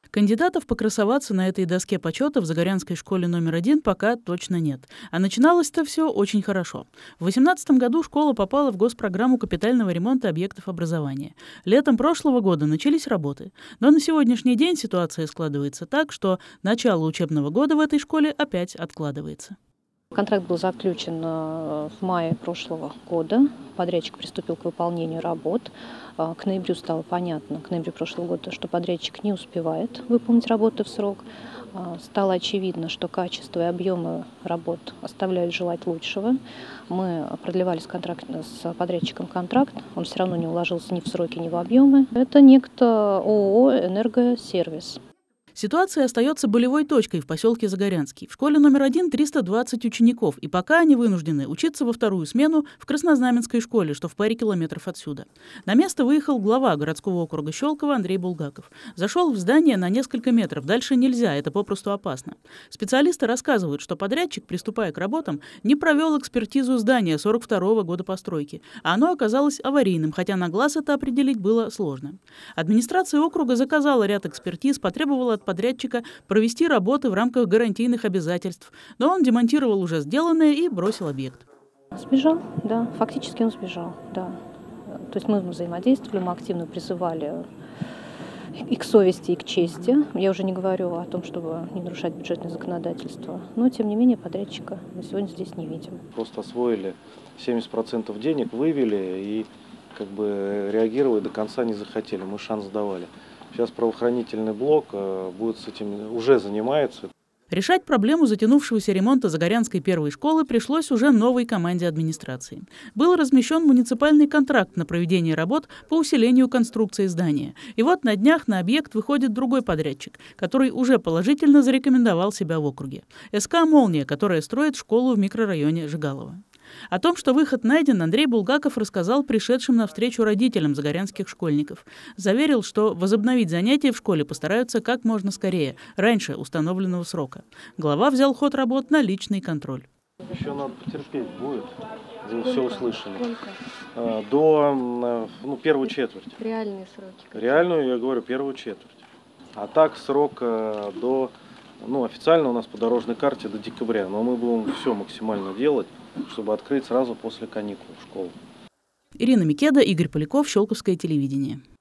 Кандидатов покрасоваться на этой доске почета в Загорянской школе номер 1 пока точно нет. А начиналось-то все очень хорошо. В 2018 году школа попала в госпрограмму капитального ремонта объектов образования. Летом прошлого года начались работы. Но на сегодняшний день ситуация складывается так, что начало учебного года в этой школе опять откладывается. Контракт был заключен в мае прошлого года. Подрядчик приступил к выполнению работ. К ноябрю стало понятно, к ноябрю прошлого года, что подрядчик не успевает выполнить работы в срок. Стало очевидно, что качество и объемы работ оставляют желать лучшего. Мы продлевали с подрядчиком контракт, он все равно не уложился ни в сроки, ни в объемы. Это некто ООО «Энергосервис». Ситуация остается болевой точкой в поселке Загорянский. В школе номер 1 320 учеников, и пока они вынуждены учиться во вторую смену в Краснознаменской школе, что в паре километров отсюда. На место выехал глава городского округа Щелково Андрей Булгаков. Зашел в здание на несколько метров, дальше нельзя, это попросту опасно. Специалисты рассказывают, что подрядчик, приступая к работам, не провел экспертизу здания 42-го года постройки, а оно оказалось аварийным, хотя на глаз это определить было сложно. Администрация округа заказала ряд экспертиз, потребовала от подрядчика провести работы в рамках гарантийных обязательств, но он демонтировал уже сделанное и бросил объект. Сбежал, да, фактически он сбежал, да. То есть мы взаимодействовали, мы активно призывали и к совести, и к чести. Я уже не говорю о том, чтобы не нарушать бюджетное законодательство, но тем не менее подрядчика мы сегодня здесь не видим. Просто освоили 70% денег, вывели и реагировать до конца не захотели, мы шанс давали. Сейчас правоохранительный блок будет с этим уже занимается. Решать проблему затянувшегося ремонта Загорянской первой школы пришлось уже новой команде администрации. Был размещен муниципальный контракт на проведение работ по усилению конструкции здания. И вот на днях на объект выходит другой подрядчик, который уже положительно зарекомендовал себя в округе. СК «Молния», которая строит школу в микрорайоне Жигалово. О том, что выход найден, Андрей Булгаков рассказал пришедшим навстречу родителям загорянских школьников. Заверил, что возобновить занятия в школе постараются как можно скорее, раньше установленного срока. Глава взял ход работ на личный контроль. Еще надо потерпеть будет, вы все услышали. До первой четверти. Реальные сроки? Реальную, я говорю, первую четверть. А так срок до... официально у нас по дорожной карте до декабря, но мы будем все максимально делать, чтобы открыть сразу после каникул школу. Ирина Микеда, Игорь Поляков, Щелковское телевидение.